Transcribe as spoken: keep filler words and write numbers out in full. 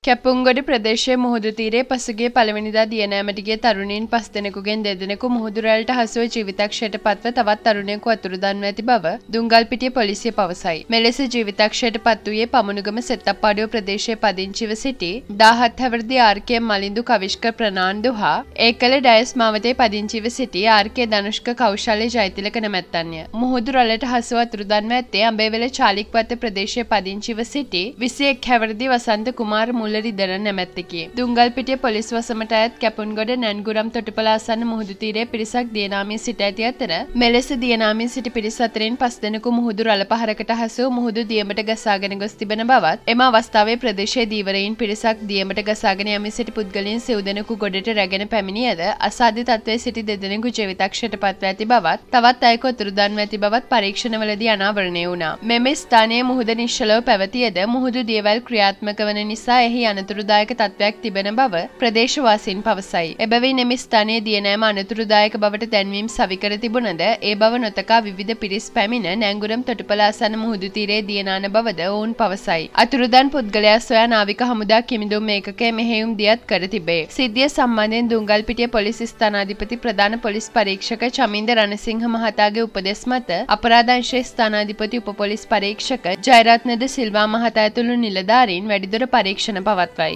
කැපුම්ගොඩ ප්‍රදේශයේ මුහුදු තීරයේ පසුගිය පළවෙනිදා දියනෑමට ගිය තරුණීන් පස් දෙනෙකුගෙන් දෙදෙනෙකු මුහුදු රැල්ට හසුව ජීවිතක්ෂයට පත්ව තවත් තරුණයෙකු අතුරුදන්ව ඇති බව දුංගල්පිටිය පොලිසිය පවසයි. මෙලෙස ජීවිතක්ෂයට පත් වූයේ පමනුගම සෙත්තප්පාඩුව ප්‍රදේශයේ පදිංචිව සිටි දාහත් හැවිරිදි ආර්.කේ. මලින්දු කවිෂ්ක ප්‍රනාන්දු හා ඒකල ඩයස් මාවතේ පදිංචිව සිටි ආර්.කේ. ධනුෂ්ක කෞශල්‍ය ජයතිලක නැමැත්තන්ය. මුහුදු රැල්ලට හසුව අතුරුදන්ව ඇත්තේ අඹේවැල චාලික්වත්ත ප්‍රදේශයේ පදිංචිව සිටි විසි එක් හැවිරිදි වසන්ත කුමාර රිදර නැමැත්තකි. දුංගල්පිටිය පොලිස් වසමට අයත් කැපුම්ගොඩ නැන්ගුරම් තොටුපළ ආසන්න මුහුදු තීරයේ පිරිසක් දියනාමින් සිට ඇති අතර මෙලෙස දියනාමින් සිටි පිරිස අතරින් පස් දෙනෙකු මුහුදු රළ පහරකට හසු මුහුදු දියමට ගසාගෙන ගොස් තිබෙන බවත් එම අවස්ථාවේ ප්‍රදේශයේ දීවරයින් පිරිසක් දියමට ගසාගෙන යමින් සිටි පුද්ගලයන් සිව් දෙනෙකු ගොඩට රැගෙන පැමිණියද අසාධ්‍ය තත්ත්වයේ සිටි දෙදෙනෙකු ජීවිතක්ෂයට පත්ව ඇති බවත් තවත් අයෙකු අතුරුදන්ව ඇති බවත් පරීක්ෂණවලදී අනාවරණය වුණා. මෙම ස්ථානයේ මුහුද නිශ්චලව පැවතියද මුහුදු දියවැල් ක්‍රියාත්මක වන නිසා එහි අනතුරුදායක තත්ත්වයක් තිබෙන බව ප්‍රදේශවාසීන් පවසයි. එබැවින් එම ස්ථානයේ දියනෑම අනතුරුදායක බවට දැන්වීම් සවිකර තිබුණද ඒ බව නොතකා විවිධ පිරිස් පැමිණ නැංගුරම් තොටුපළ ආසන්න මුහුදු තීරයේ දියනාන බවද ඔවුන් පවසයි. අතුරුදන් පුද්ගලයා සොයා නාවික හමුදා කිමිදුම් ඒකකයේ මෙහෙයුම් දියත් කර තිබේ. සිද්ධිය සම්බන්ධයෙන් දුංගල්පිටිය පොලිස් ස්ථානාධිපති ප්‍රධාන පොලිස් පරීක්ෂක චමින්ද රණසිංහ මහතාගේ උපදෙස් මත අපරාධ අංශයේ ස්ථානාධිපති උප පොලිස් පරීක්ෂක ජයරත්න ද සිල්වා මහතා ඇතුළු නිලධාරීන් වැඩිදුර පරීක්ෂණ පවත්වයි.